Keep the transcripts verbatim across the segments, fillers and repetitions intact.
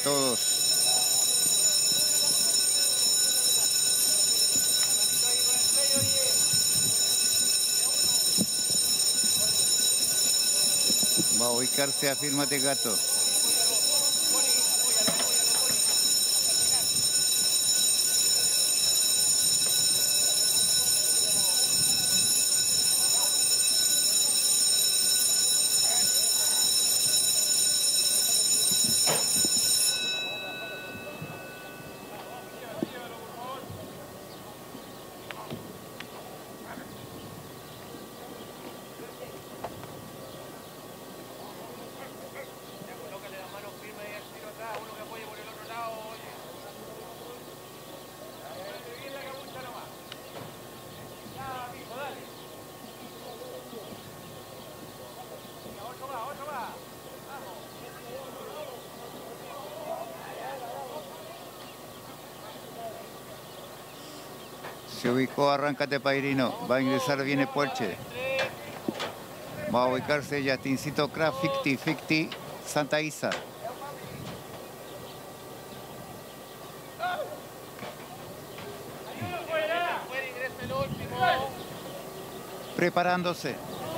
todos. Va a ubicarse a Afírmate Gato. Se ubicó Arráncate Pairino, va a ingresar viene Puelche. Va a ubicarse Yastincito Crack, cincuenta cincuenta, Santa Isa. Preparándose.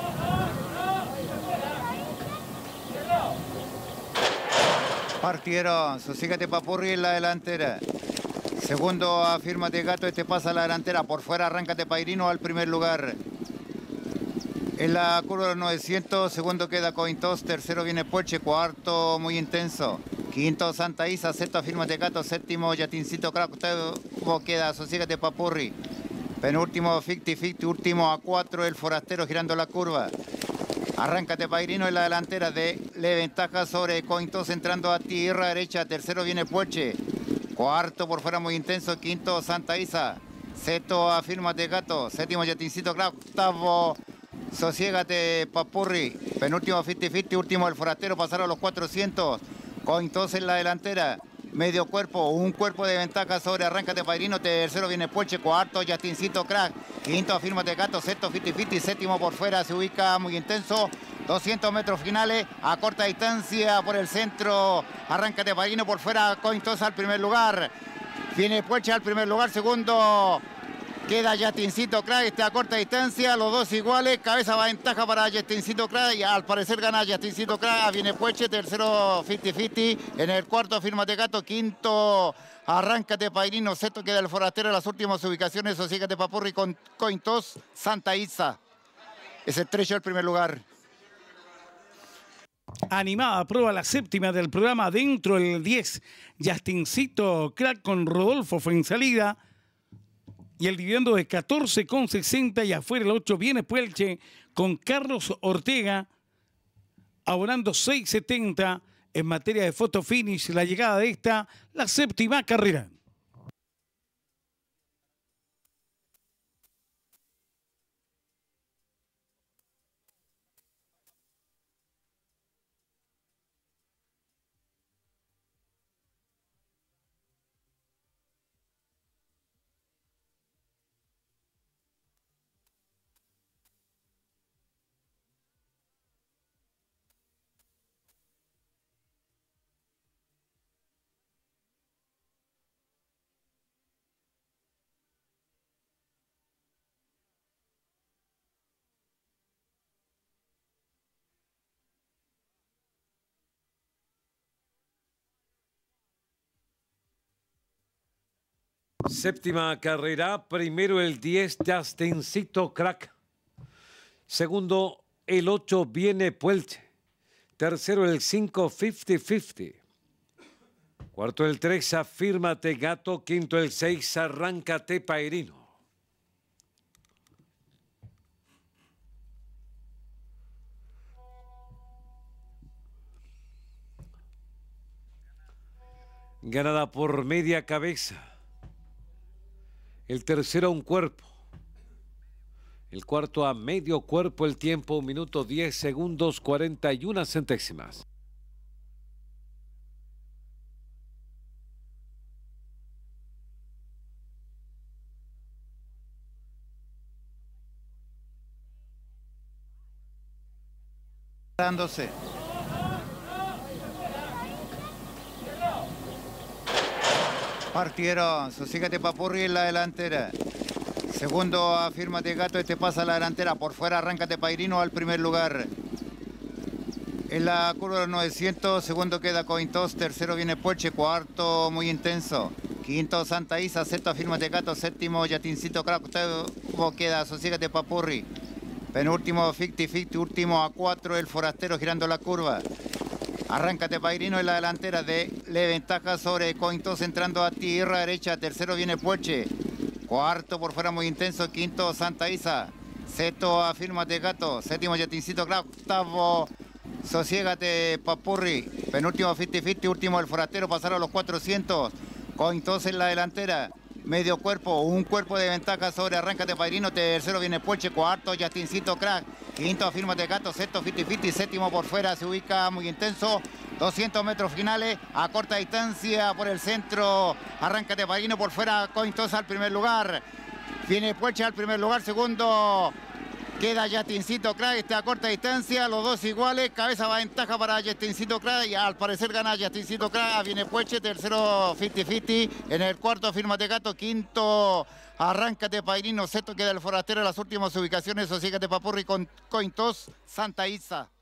Partieron, Sosígate Papurri en la delantera. Segundo, Afírmate Gato, este pasa a la delantera. Por fuera, Arráncate Pairino al primer lugar. En la curva de los novecientos, segundo queda Cointos, tercero viene Puelche, cuarto muy intenso. Quinto, Santa Isa, sexto, Afírmate Gato, séptimo, Yastincito Crack, octavo queda Sosígate Papurri. Penúltimo, cincuenta cincuenta, último a cuatro, el Forastero girando la curva. Arráncate Pairino en la delantera, de le ventaja sobre Cointos entrando a tierra derecha. Tercero viene Puelche. Cuarto por fuera muy intenso, quinto Santa Isa, sexto Afírmate Gato, séptimo Yastincito Crack, octavo Sosiégate Papurri, penúltimo cincuenta cincuenta, último el Forastero, pasaron los cuatrocientos, Cointos en la delantera, medio cuerpo, un cuerpo de ventaja sobre Arráncate Pairino, tercero viene Puelche, cuarto Yastincito Crack, quinto Afírmate Gato, sexto cincuenta cincuenta, séptimo por fuera se ubica muy intenso. doscientos metros finales, a corta distancia por el centro, Arráncate Pairino, por fuera Cointos al primer lugar, viene Puelche al primer lugar, segundo queda Yastincito Crack, este a corta distancia, los dos iguales, cabeza va ventaja para Yastincito Crack y al parecer gana Yastincito Crack, viene Puelche, tercero cincuenta cincuenta, en el cuarto Afírmate Gato, quinto Arráncate Pairino, sexto queda el Forastero, en las últimas ubicaciones Sosígate Papurri con Cointos, Santa Isa, es estrecho el primer lugar. Animada prueba la séptima del programa dentro del diez. Yastincito Crack con Rodolfo Fuensalida. Y el dividendo de catorce con sesenta y afuera el ocho viene Puelche con Carlos Ortega. Abonando seis setenta en materia de photo finish. La llegada de esta, la séptima carrera. Séptima carrera, primero el diez, Yastincito Crack. Segundo, el ocho, viene Puelche. Tercero, el cinco, cincuenta cincuenta. Cuarto, el tres, Afírmate Gato. Quinto, el seis, Arráncate Pairino. Ganada por media cabeza. El tercero a un cuerpo. El cuarto a medio cuerpo. El tiempo, un minuto diez segundos, cuarenta y una centésimas. Dándose. Partieron, sosígate Papurri en la delantera. Segundo, afírmate Gato, este pasa a la delantera. Por fuera, arráncate Pairino al primer lugar. En la curva de novecientos, segundo queda Cointos, tercero viene Puelche, cuarto muy intenso. Quinto Santa Isa, sexto afírmate Gato, séptimo Yatincito Crack, octavo queda Sosígate Papurri. Penúltimo cincuenta cincuenta, último a cuatro el Forastero girando la curva. Arráncate Pairino en la delantera, de le ventaja sobre Cointos entrando a tierra derecha. Tercero viene Puelche. Cuarto por fuera muy intenso. Quinto Santa Isa. Sexto afírmate Gato. Séptimo Yatincito Crack. Octavo Sosiégate Papurri. Penúltimo cincuenta cincuenta. Último el Forastero. Pasaron los cuatrocientos. Cointos en la delantera. Medio cuerpo, un cuerpo de ventaja sobre Arráncate Pairino. Tercero viene Puelche. Cuarto Yatincito Crack. Quinto afírmate Gato. Sexto cincuenta cincuenta. Séptimo por fuera se ubica muy intenso. doscientos metros finales a corta distancia por el centro. Arráncate Pairino, por fuera Cointos al primer lugar. Viene Puelche al primer lugar. Segundo queda Yatincito Crack. Está a corta distancia. Los dos iguales. Cabeza va ventaja para Yatincito Crack. Y al parecer gana Yatincito Crack. Viene Puelche. Tercero cincuenta cincuenta. En el cuarto afírmate Gato. Quinto Arráncate Pairino. Sexto queda el Forastero. En las últimas ubicaciones Sosígate Papurri con Cointos Santa Isa.